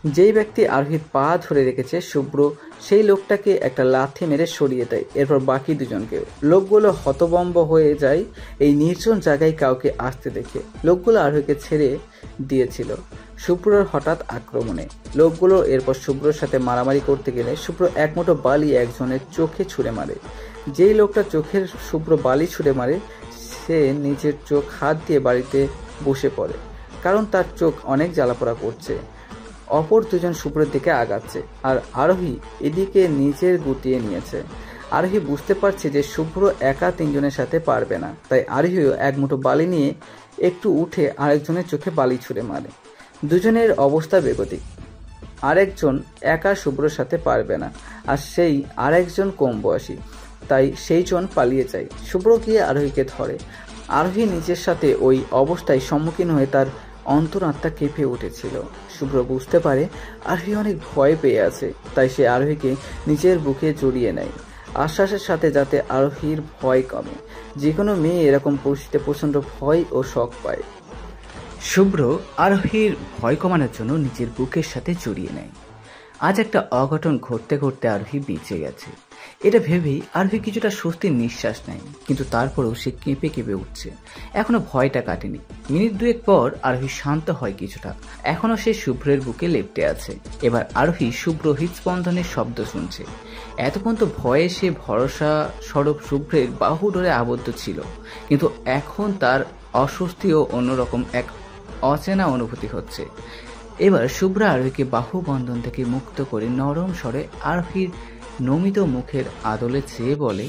যেই ব্যক্তি আরোহীর পা ধরে রেখেছে শুভ্র সেই লোকটাকে একটা লাথি মেরে সরিয়ে দেয়, এরপর বাকি দুজনকেও। লোকগুলো হতভম্ব হয়ে যায় এই নির্জন জায়গায় কাউকে আসতে দেখে। লোকগুলো আরোহীকে ছেড়ে দিয়েছিল শুভ্রর হঠাৎ আক্রমণে। লোকগুলো এরপর শুভ্রর সাথে মারামারি করতে গেলে শুভ্র এক মুঠো বালি একজনের চোখে ছুঁড়ে মারে। যেই লোকটা চোখের শুভ্র বালি ছুঁড়ে মারে সে নিজের চোখ হাত দিয়ে বাড়িতে বসে পড়ে, কারণ তার চোখ অনেক জ্বালাপোড়া করছে। অপর দুজন শুভ্রের দিকে আগাচ্ছে আর আরোহী এদিকে নিজের গুটিয়ে নিয়েছে। আরোহী বুঝতে পারছে যে শুভ্র একা তিনজনের সাথে পারবে না, তাই আরোহীও এক মুঠো বালি নিয়ে একটু উঠে আরেকজনের চোখে বালি ছুঁড়ে মারে। দুজনের অবস্থা বেগতিক। আরেকজন একা শুভ্রর সাথে পারবে না, আর সেই আরেকজন কম বয়সী, তাই সেই জন পালিয়ে যায়। শুভ্র গিয়ে আরোহীকে ধরে। আরোহী নিজের সাথে ওই অবস্থায় সম্মুখীন হয়ে তার অন্তরাত্মা কেঁপে উঠেছিল। শুভ্র বুঝতে পারে আরোহী অনেক ভয় পেয়ে আছে, তাই সে আরোহীকে নিজের বুকে জড়িয়ে নেয়, আশ্বাসের সাথে যাতে আরোহীর ভয় কমে। যে কোনো মেয়ে এরকম পরিস্থিতিতে প্রচণ্ড ভয় ও শক পায়। শুভ্র আরোহীর ভয় কমানোর জন্য নিজের বুকের সাথে জড়িয়ে নেয়। আজ একটা অঘটন ঘটতে ঘটতে আরোহী বেঁচে গেছে, এটা ভেবেই আরোহী কিছুটা স্বস্তির নিঃশ্বাস নেয়, কিন্তু তারপরেও সে কেঁপে কেঁপে উঠছে। এখনো ভয়টা কাটেনি। মিনিট দুয়েক পর আরোহী শান্ত হয় কিছুটা। এখনো সে শুভ্রের বুকে লেপ্টে আছে। এবার আরোহী শুভ্র হৃদস্পন্দনের শব্দ শুনছে। এতক্ষণ তো ভয়ে সে ভরসা স্বরূপ শুভ্রের বাহু ডোরে আবদ্ধ ছিল, কিন্তু এখন তার অস্বস্তি ও অন্যরকম এক অচেনা অনুভূতি হচ্ছে। এবার শুভ্র আরোহীকে বাহু বন্ধন থেকে মুক্ত করে নরম স্বরে আরোহীর নমিত মুখের আদলে চেয়ে বলে,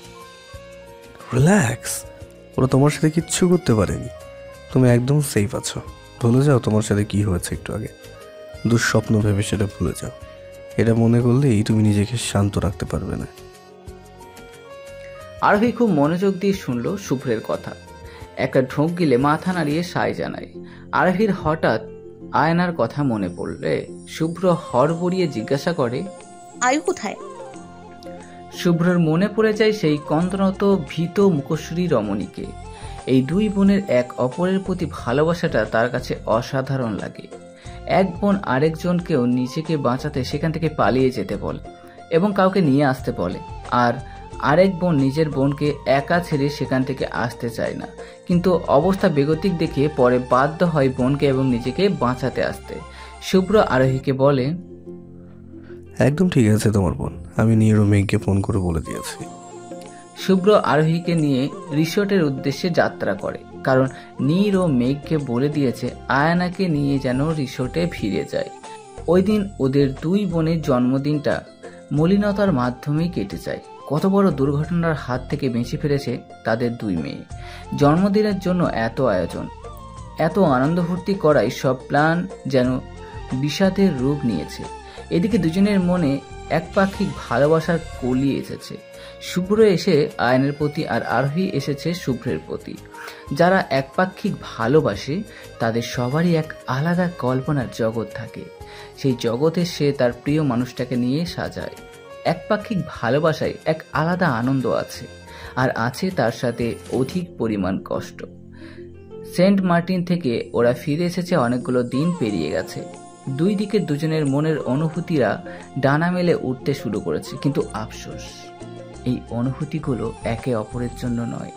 রিল্যাক্স, ওরা তোমার সাথে কিচ্ছু করতে পারেনি, তুমি একদম সেফ আছো। ভুলে যাও তোমার সাথে কি হয়েছে একটু আগে। দুঃস্বপ্ন ভেবে সেটা ভুলে যাও। এটা মনে করলেই তুমি নিজেকে শান্ত রাখতে পারবে না। আরোহী খুব মনোযোগ দিয়ে শুনল শুভ্রের কথা। একটা ঢোক গিলে মাথা নাড়িয়ে সায় জানায়। আরোহীর হঠাৎ আয়নার কথা মনে পড়লে শুভ্র হড়বড়িয়ে জিজ্ঞাসা করে, আয়ু কোথায়? শুভ্রর মনে পড়ে যায় সেই কন্দনত ভীত মুখশ্রী রমণীকে। এই দুই বোনের এক অপরের প্রতি ভালোবাসাটা তার কাছে অসাধারণ লাগে। এক বোন আরেকজনকেও নিজেকে বাঁচাতে সেখান থেকে পালিয়ে যেতে বলে এবং কাউকে নিয়ে আসতে বলে, আর আরেক বোন নিজের বোনকে একা ছেড়ে সেখান থেকে আসতে চায় না, কিন্তু অবস্থা বেগতিক দেখে পরে বাধ্য হয় বোনকে এবং নিজেকে বাঁচাতে আসতে। শুভ্র আরোহীকে বলে, একদম ঠিক আছে তোমার বোন, আমি নীর ও মেঘকে ফোন করে বলে দিয়েছি। শুভ্র আরোহীকে নিয়ে রিসোর্টের উদ্দেশ্যে যাত্রা করে, কারণ নীর ও মেঘকে বলে দিয়েছে আয়নাকে নিয়ে যেন রিসোর্টে ফিরে যায়। ওই দিন ওদের দুই বোনের জন্মদিনটা মলিনতার মাধ্যমেই কেটে যায়। কত বড় দুর্ঘটনার হাত থেকে বেঁচে ফিরেছে তাদের দুই মেয়ে। জন্মদিনের জন্য এত আয়োজন, এত আনন্দ ফুর্তি করাই সব প্ল্যান যেন বিষাদের রূপ নিয়েছে। এদিকে দুজনের মনে একপাক্ষিক ভালোবাসার কলি এসেছে। শুভ্র এসে আয়নের প্রতি আর আরোহী এসেছে শুভ্রের প্রতি। যারা একপাক্ষিক ভালোবাসে তাদের সবারই এক আলাদা কল্পনার জগৎ থাকে। সেই জগতে সে তার প্রিয় মানুষটাকে নিয়ে সাজায়। একপাক্ষিক ভালোবাসায় এক আলাদা আনন্দ আছে, আর আছে তার সাথে অধিক পরিমাণ কষ্ট। সেন্ট মার্টিন থেকে ওরা ফিরে এসেছে অনেকগুলো দিন পেরিয়ে গেছে। দুই দিকের দুজনের মনের অনুভূতিরা ডানা মেলে উঠতে শুরু করেছে, কিন্তু আফসোস এই অনুভূতিগুলো একে অপরের জন্য নয়।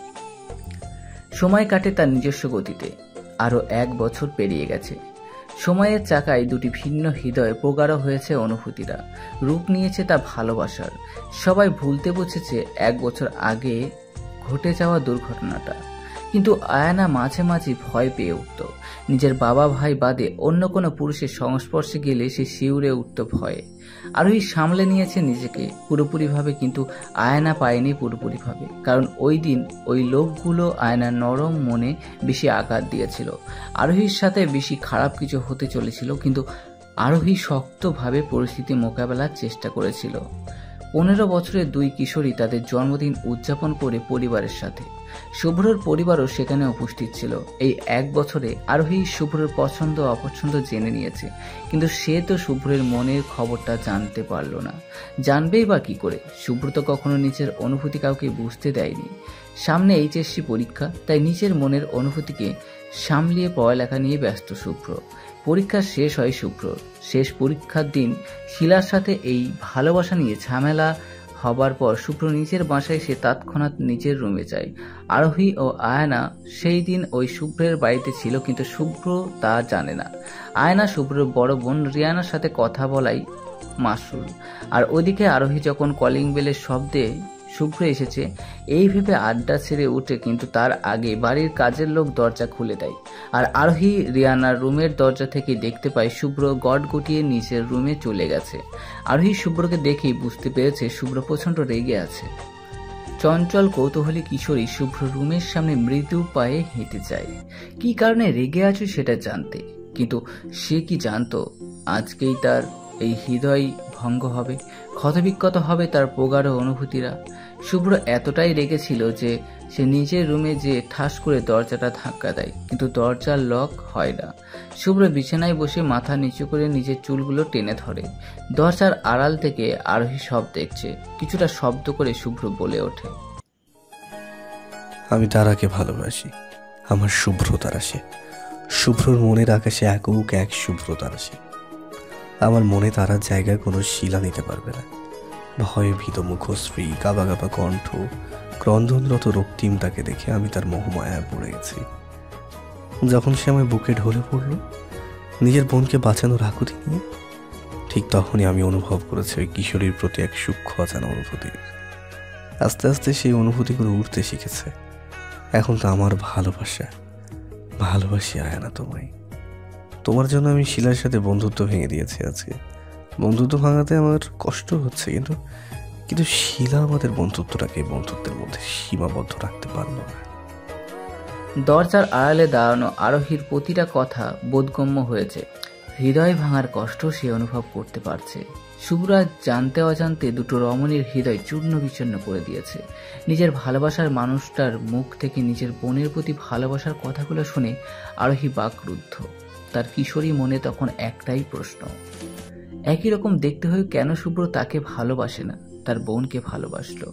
সময় কাটে তার নিজস্ব গতিতে। আরো 1 বছর পেরিয়ে গেছে। সময়ের চাকায় দুটি ভিন্ন হৃদয়ে প্রগাঢ় হয়েছে অনুভূতিরা। রূপ নিয়েছে তা ভালোবাসার। সবাই ভুলতে বসেছে 1 বছর আগে ঘটে যাওয়া দুর্ঘটনাটা, কিন্তু আয়না মাঝে মাঝে ভয় পেয়ে উঠত। নিজের বাবা ভাই বাদে অন্য কোনো পুরুষের সংস্পর্শে গেলে সে শিউরে উঠত ভয়ে। আরোহী সামলে নিয়েছে নিজেকে পুরোপুরিভাবে, কিন্তু আয়না পায়নি পুরোপুরিভাবে, কারণ ওই দিন ওই লোকগুলো আয়নার নরম মনে বেশি আঘাত দিয়েছিল। আরোহীর সাথে বেশি খারাপ কিছু হতে চলেছিল, কিন্তু আরোহী শক্তভাবে পরিস্থিতি মোকাবেলার চেষ্টা করেছিল। 15 বছরের দুই কিশোরী তাদের জন্মদিন উদযাপন করে পরিবারের সাথে। শুভ্রর পরিবারও সেখানে উপস্থিত ছিল। এই 1 বছরে আরোহী শুভ্রর পছন্দ অপছন্দ জেনে নিয়েছে, কিন্তু সে তো শুভ্রের মনের খবরটা জানতে পারল না। জানবেই বা কি করে? শুভ্র তো কখনো নিজের অনুভূতি কাউকে বুঝতে দেয়নি। সামনে এইচএসসি পরীক্ষা, তাই নিজের মনের অনুভূতিকে সামলিয়ে পড়ালেখা নিয়ে ব্যস্ত শুভ্র। পরীক্ষা শেষ হয় শুভ্রর। শেষ পরীক্ষার দিন শিলার সাথে এই ভালোবাসা নিয়ে ঝামেলা হবার পর শুভ্র নিজের বাসায় সে তৎক্ষণাৎ নিজের রুমে যায়। আরোহী ও আয়না সেই দিন ওই শুভ্রের বাড়িতে ছিল, কিন্তু শুভ্র তা জানে না। আয়না শুভ্রের বড় বোন রিয়ানার সাথে কথা বলাই মাসুল, আর ওইদিকে আরোহী যখন কলিং বেলের শব্দে শুভ্র এসেছে এই ভেবে আড্ডা ছেড়ে উঠে, কিন্তু তার আগে বাড়ির কাজের লোক দরজা খুলে দেয়। আর আরোহী রিয়ানার রুমের দরজা থেকে দেখতে পায় শুভ্র গট গুটিয়ে নিচের রুমে চলে গেছে। আরোহী শুভ্রকে দেখেই বুঝতে পেরেছে শুভ্র প্রচণ্ড রেগে আছে। চঞ্চল কৌতূহলী কিশোরী শুভ্র রুমের সামনে মৃদু পায়ে হেঁটে যায়, কি কারণে রেগে আছে সেটা জানতে। কিন্তু সে কি জানতো আজকেই তার এই হৃদয় ভঙ্গ হবে, ক্ষতবিক্ষত হবে তার প্রগাঢ় অনুভূতিরা। শুভ্র এতটাই রেগেছিল যে সে নিজের রুমে যে ঠাস করে দরজাটা ধাক্কা দেয়, কিন্তু দরজার লক হয় না। শুভ্র বিছানায় বসে মাথা নিচু করে নিজের চুলগুলো টেনে ধরে। দরজার আড়াল থেকে আরোহী সব দেখছে। কিছুটা শব্দ করে শুভ্র বলে ওঠে, আমি তারাকে ভালোবাসি, আমার শুভ্র তারা সে। শুভ্রর মনের আকাশে একক এক শুভ্র তারা সে। আমার মনে তারার জায়গায় কোনো শিলা নিতে পারবে না। ভয়ে ভীত মুখশ্রী, গাবা গাবা কণ্ঠ, ক্রন্দনরত রক্তিম তাকে দেখে আমি তার মোহমায়ায় পড়ে গেছি। যখন সে আমার বুকে ঢলে পড়ল নিজের বোনকে বাঁচানোর আকুতি নিয়ে, ঠিক তখনই আমি অনুভব করেছি ওই কিশোরীর প্রতি এক সূক্ষ্ম অজানা অনুভূতি। আস্তে আস্তে সেই অনুভূতিগুলো উঠতে শিখেছে। এখন তো আমার ভালোবাসি আয়না তোমায়। তোমার জন্য আমি শিলার সাথে বন্ধুত্ব ভেঙে দিয়েছি আজকে। বন্ধুত্ব ভাঙাতে আমার কষ্ট হচ্ছে, কিন্তু শিলা আমাদের বন্ধুত্বের মধ্যে সীমাবদ্ধ রাখতে পারল না। দরজার আড়ালে দাঁড়ানো আরোহীর প্রতিটা কথা বোধগম্য হয়েছে। হৃদয় ভাঙার কষ্ট সে অনুভব করতে পারছে। শুভ্রা জানতে অজান্তে দুটো রমণীর হৃদয় চূর্ণ বিচূর্ণ করে দিয়েছে। নিজের ভালোবাসার মানুষটার মুখ থেকে নিজের বোনের প্রতি ভালোবাসার কথাগুলো শুনে আরোহী বাকরুদ্ধ। তার কিশোরী মনে তখন একটাই প্রশ্ন, একই রকম দেখতে হয়ে কেন শুভ্র তাকে ভালোবাসে না, তার বোনকে ভালোবাসলো।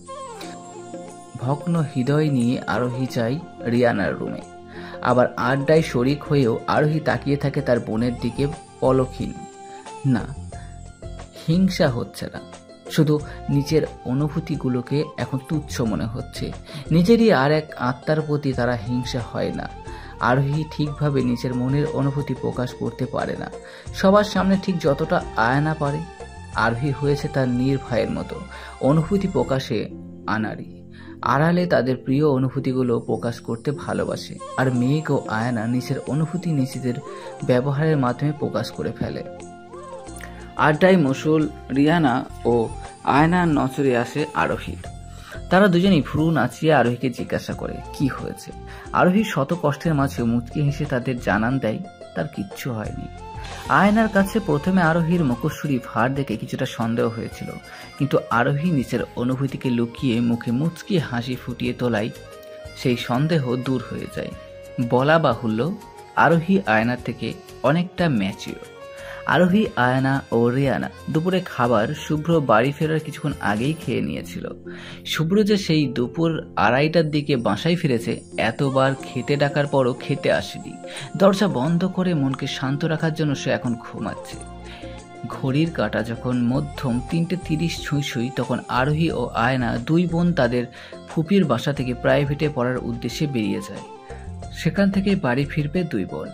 ভগ্ন হৃদয় নিয়ে আরোহী যায় রিয়ানার রুমে। আবার আড্ডায় শরিক হয়েও আরোহী তাকিয়ে থাকে তার বোনের দিকে পলকহীন। না, হিংসা হচ্ছে না, শুধু নিজের অনুভূতিগুলোকে এখন তুচ্ছ মনে হচ্ছে। নিজেরই আর এক আত্মার প্রতি তারা হিংসা হয় না। আরোহী ঠিকভাবে নিজের মনের অনুভূতি প্রকাশ করতে পারে না সবার সামনে, ঠিক যতটা আয়না পারে। আরোহী হয়েছে তার নির্ভয়ের মতো অনুভূতি প্রকাশে আনাড়ি। আড়ালে তাদের প্রিয় অনুভূতিগুলো প্রকাশ করতে ভালোবাসে, আর মেঘ ও আয়না নিজের অনুভূতি নিজেদের ব্যবহারের মাধ্যমে প্রকাশ করে ফেলে। আড্ডায় মসুল, রিয়ানা ও আয়নার নজরে আসে আরোহীর। তারা দুজনেই ভ্রু নাচিয়ে আরোহীকে জিজ্ঞাসা করে কি হয়েছে। আরোহী শত কষ্টের মাঝে মুচকি হেসে তাদের জানান দেয় তার কিচ্ছু হয়নি। আয়নার কাছে প্রথমে আরোহীর মুখশ্রী ভার দেখে কিছুটা সন্দেহ হয়েছিল, কিন্তু আরোহী নিজের অনুভূতিকে লুকিয়ে মুখে মুচকি হাসি ফুটিয়ে তোলায় সেই সন্দেহ দূর হয়ে যায়। বলা বাহুল্য, আরোহী আয়নার থেকে অনেকটা ম্যাচিওর। আরোহী, আয়না ও রিয়ানা দুপুরে খাবার শুভ্র বাড়ি ফেরার কিছুক্ষণ আগেই খেয়ে নিয়েছিল। শুভ্র যে সেই দুপুর 2:30টার দিকে বাসায় ফিরেছে, এতবার খেতে ডাকার পরও খেতে আসেনি। দরজা বন্ধ করে মনকে শান্ত রাখার জন্য সে এখন ঘুমাচ্ছে। ঘড়ির কাঁটা যখন মধ্যম 3:30 ছুঁই, তখন আরোহী ও আয়না দুই বোন তাদের ফুপির বাসা থেকে প্রাইভেটে পড়ার উদ্দেশ্যে বেরিয়ে যায়। সেখান থেকে বাড়ি ফিরবে দুই বোন।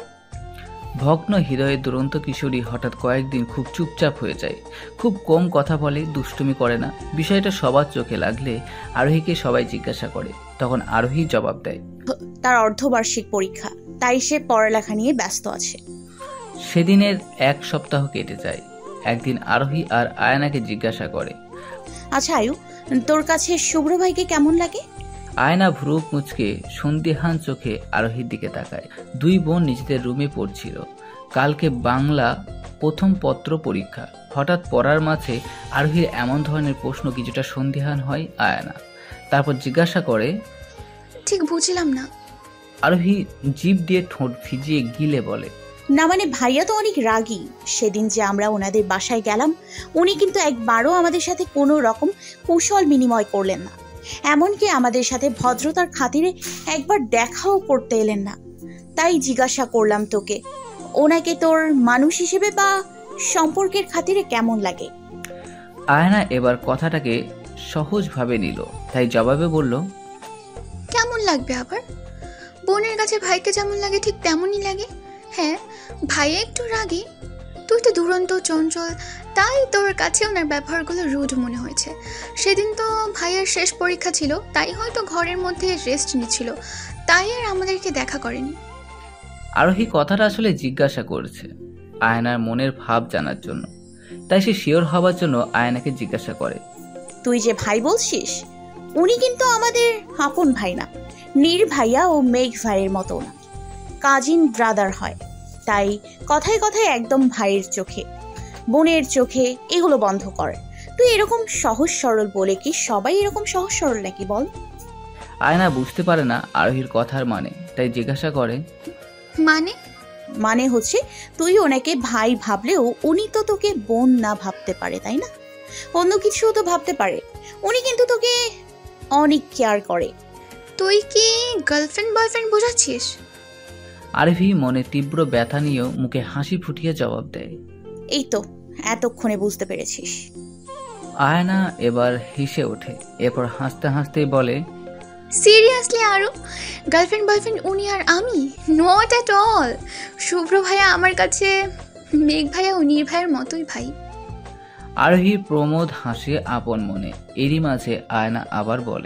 ভগ্ন হৃদয়ে দুরন্ত কিশোরী হঠাৎ কয়েকদিন খুব চুপচাপ হয়ে যায়। খুব কম কথা বলে, দুষ্টুমি করে না। বিষয়টা সবার চোখে লাগলে আরোহীকে সবাই জিজ্ঞাসা করে। তখন আরোহী জবাব দেয়, তার অর্ধবার্ষিক পরীক্ষা, তাই সে পড়ালেখা নিয়ে ব্যস্ত আছে। সেদিনের 1 সপ্তাহ কেটে যায়। একদিন আরোহী আর আয়নাকে জিজ্ঞাসা করে, আচ্ছা আয়ু, তোর কাছে শুভ্র ভাইকে কেমন লাগে? আয়না ভ্রু মুচকে সন্দিহান চোখে আরোহীর দিকে তাকায়। দুই বোন নিজেদের রুমে পড়ছিল। কালকে বাংলা প্রথম পত্র পরীক্ষা। হঠাৎ পড়ার মাঝে আরোহীর এমন ধরনের প্রশ্ন কিছুটা সন্দিহান হয় আয়না। তারপর জিজ্ঞাসা করে, ঠিক বুঝলাম না। আরোহী জিভ দিয়ে ঠোঁট ভিজিয়ে গিলে বলে, না মানে ভাইয়া তো অনেক রাগী। সেদিন যে আমরা ওনাদের বাসায় গেলাম, উনি কিন্তু একবারও আমাদের সাথে কোনো রকম কৌশল বিনিময় করলেন না। এমনকি আমাদের সাথে ভদ্রতার খাতিরে একবার দেখাও করতে এলেন না। তাই জিজ্ঞাসা করলাম তোকে, ওনাকে তোর মানুষ হিসেবে বা সম্পর্কের খাতিরে কেমন লাগে? আয়না এবার কথাটাকে সহজভাবে নিল, তাই জবাবে বলল, কেমন লাগবে আবার? বোনের কাছে ভাইকে যেমন লাগে ঠিক তেমনই লাগে। হ্যাঁ, ভাইয়া একটু রাগী, তুই তো দুরন্ত চঞ্চল, তাই তোর কাছে ওনার ব্যবহারগুলো রুড মনে হয়েছে। সেদিন তো ভাইয়ার শেষ পরীক্ষা ছিল, তাই হয়তো ঘরের মধ্যে রেস্ট নিচ্ছিল, তাই আর আমাদেরকে দেখা করেনি। আরোহী কথাটা আসলে জিজ্ঞাসা করেছে আয়নার মনের ভাব জানার জন্য, তাই সে শিওর হবার জন্য আয়নাকে জিজ্ঞাসা করে, তুই যে ভাই বলছিস, উনি কিন্তু আমাদের আপন ভাই না, নীর ভাইয়া ও মেঘ ভাইয়ের মতো না, কাজিন ব্রাদার হয়। তাই কথায় কথায় একদম ভাইয়ের চোখে, বোনের চোখে এগুলো বন্ধ কর। তুই এরকম সহজ সরল বলে কি সবাই এরকম সহজ সরল নাকি বল? আয়না বুঝতে পারে না আরোহীর কথার মানে, তাই জিজ্ঞাসা করে, মানে হচ্ছে তুই ওনাকে ভাই ভাবলেও উনি তো তোকে বোন না ভাবতে পারে, তাই না? অন্য কিছুও তো ভাবতে পারে। উনি কিন্তু তোকে অনেক কেয়ার করে। তুই কি গার্লফ্রেন্ড বয়ফ্রেন্ড বোঝাচ্ছিস? আরোহী মনে তীব্র ব্যথা নিয়েও মুখে হাসি ফুটিয়ে জবাব দেয়, এই তো এতক্ষণে বুঝতে পেরেছিস। আয়না এবার হেসে ওঠে, এরপর হাসতে হাসতেই বলে, সিরিয়াসলি আরও? গার্লফ্রেন্ড বয়ফ্রেন্ড উনি আর আমি? Not at all. শুভ্র ভাইয়া আমার কাছে মেঘ ভাইয়া ও নীর ভাইয়ের মতোই ভাই। আরোহী প্রমোদ হাসে আপন মনে। এরই মাঝে আয়না আবার বলে,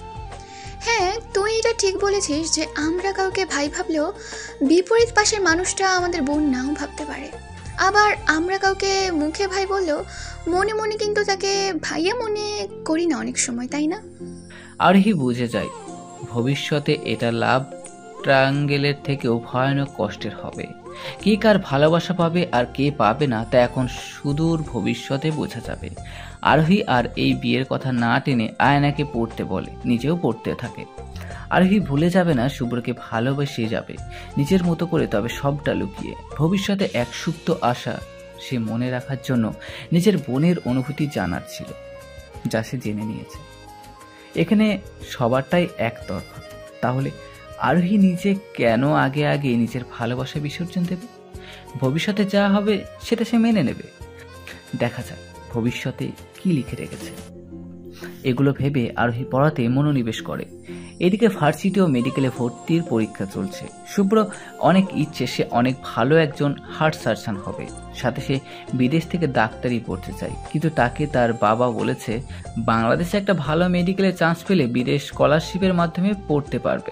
হ্যাঁ, তুই এটা ঠিক বলেছিস যে আমরা কাউকে ভাই ভাবলেও বিপরীত পাশের মানুষটা আমাদের বোন নাও ভাবতে পারে। আবার আমরা কাউকে মুখে ভাই বললেও মনে মনে কিন্তু তাকে ভাইয়া মনে করি না অনেক সময়, তাই না? আরোহী বুঝে যায় ভবিষ্যতে এটা লাভ ট্রায়াঙ্গেলের থেকেও ভয়ানক কষ্টের হবে। কে কার ভালোবাসা পাবে আর কে পাবে না তা এখন সুদূর ভবিষ্যতে বোঝা যাবে। আরোহী আর এই বিয়ের কথা না টেনে আয়নাকে পড়তে বলে, নিজেও পড়তে থাকে। আরোহী ভুলে যাবে না শুভ্রকে ভালোবেসে যাবে নিজের মতো করে, তবে সবটা লুকিয়ে। ভবিষ্যতে এক সুপ্ত আশা সে মনে রাখার জন্য নিজের বোনের অনুভূতি জানার ছিল, যা সে জেনে নিয়েছে। এখানে সবারটাই একতরফা। তাহলে আরোহী নিজে কেন আগে আগে নিজের ভালোবাসা বিসর্জন দেবে? ভবিষ্যতে যা হবে সেটা সে মেনে নেবে। দেখা যাক ভবিষ্যতে কি লিখে রেখেছে। এগুলো ভেবে আরোহী পড়াতে মনোনিবেশ করে। এদিকে ভার্সিটি ও মেডিকেলে ভর্তির পরীক্ষা চলছে। শুভ্র অনেক ইচ্ছে সে অনেক ভালো একজন হার্ট সার্জন হবে, সাথে সে বিদেশ থেকে ডাক্তারি পড়তে চায়। কিন্তু তাকে তার বাবা বলেছে বাংলাদেশে একটা ভালো মেডিকেলে চান্স পেলে বিদেশ স্কলারশিপের মাধ্যমে পড়তে পারবে।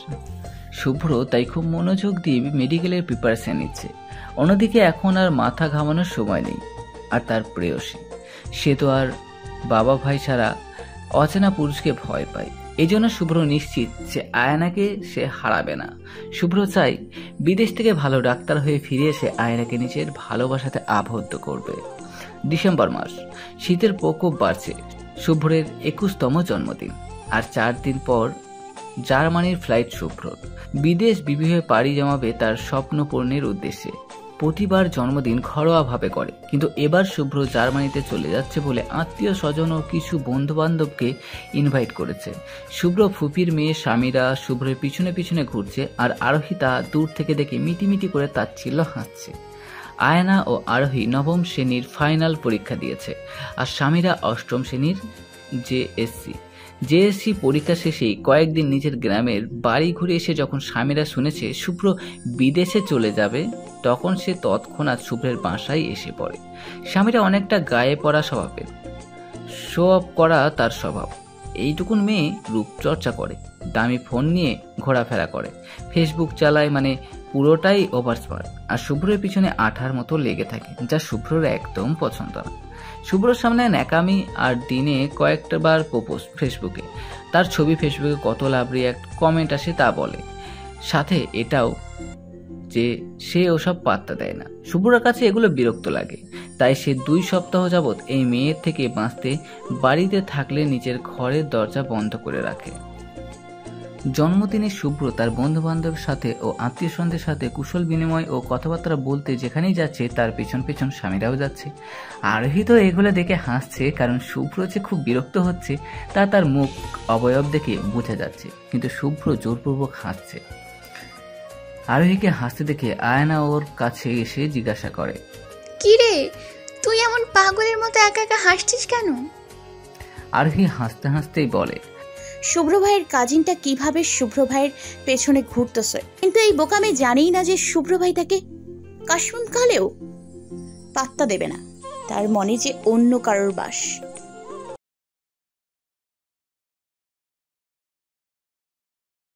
শুভ্র তাই খুব মনোযোগ দিয়ে মেডিকেলের প্রিপারেশন নিচ্ছে। অন্যদিকে এখন আর মাথা ঘামানোর সময় নেই। আর তার প্রেয়সী, সে তো আর বাবা ভাই ছাড়া অচেনা পুরুষকে ভয় পায়। এই জন্য শুভ্র নিশ্চিত যে আয়নাকে সে হারাবে না। শুভ্র চাই বিদেশ থেকে ভালো ডাক্তার হয়ে ফিরে এসে আয়নাকে নিজের ভালোবাসাতে আবদ্ধ করবে। ডিসেম্বর মাস, শীতের প্রকোপ বাড়ছে। শুভ্রের 21তম জন্মদিন, আর 4 দিন পর জার্মানির ফ্লাইট শুভ্রর। বিদেশ বিবিহে পাড়ি জমাবে তার স্বপ্ন পূরণের উদ্দেশ্যে। প্রতিবার জন্মদিন ঘরোয়াভাবে করে, কিন্তু এবার শুভ্র জার্মানিতে চলে যাচ্ছে বলে আত্মীয় স্বজন ও কিছু বন্ধু বান্ধবকে ইনভাইট করেছে। শুভ্র ফুপির মেয়ে স্বামীরা শুভ্রের পিছনে পিছনে ঘুরছে, আর আরোহী তা দূর থেকে দেখে মিটিমিটি করে তাচ্ছিল্য হাসছে। আয়না ও আরোহী 9ম শ্রেণীর ফাইনাল পরীক্ষা দিয়েছে, আর স্বামীরা 8ম শ্রেণীর জেএসসি পরীক্ষা শেষেই কয়েকদিন নিজের গ্রামের বাড়ি ঘুরে এসে যখন স্বামীরা শুনেছে শুভ্র বিদেশে চলে যাবে, তখন সে তৎক্ষণাৎ শুভ্রের বাসায় এসে পড়ে। স্বামীরা অনেকটা গায়ে পড়া স্বভাবের, শো অফ করা তার স্বভাব। এইটুকুন মেয়ে রূপচর্চা করে, দামি ফোন নিয়ে ঘোরাফেরা করে, ফেসবুক চালায়, মানে পুরোটাই ওভার স্মার্ট। আর শুভ্রের পিছনে আঠার মতো লেগে থাকে, যা শুভ্রর একদম পছন্দ না। শুভ্রর সামনে ন্যাকামি, আর দিনে কয়েকটা বার প্রপোজ ফেসবুকে। তার ছবি ফেসবুকে কত লাভ রিয়াক্ট কমেন্ট আসে তা বলে, সাথে এটাও যে সে ওসব পাত্তা দেয় না। শুভ্রর কাছে এগুলো বিরক্ত লাগে, তাই সে 2 সপ্তাহ যাবৎ এই মেয়ের থেকে বাঁচতে বাড়িতে থাকলে নিজের ঘরের দরজা বন্ধ করে রাখে। জন্মদিনে শুভ্র তার বন্ধু বান্ধবের সাথে ও আত্মীয় স্বজনদের সাথে কুশল বিনিময় ও কথাবার্তা বলতে যেখানেই যাচ্ছে তার পেছন পেছন স্বামীরাও যাচ্ছে। আরোহী তো এগুলো দেখে হাসছে, কারণ শুভ্র যে খুব বিরক্ত হচ্ছে তা তার মুখ অবয়ব দেখে বোঝা যাচ্ছে, কিন্তু শুভ্র জোরপূর্বক হাসছে। আরোহীকে হাসতে দেখে আয়না ওর কাছে এসে জিজ্ঞাসা করে, কি রে, তুই এমন পাগলের মতো একা একা হাসছিস কেন? আরোহী হাসতে হাসতেই বলে, শুভ্র ভাইয়ের কাজিনটা কিভাবে শুভ্র ভাইয়ের পেছনে ঘুরতেছে, কিন্তু এই বোকামে জানেই না যে শুভ্র ভাই তাকে কাশমুন কালেও পাত্তা দেবে না, তার মনে যে অন্য কারোর বাস।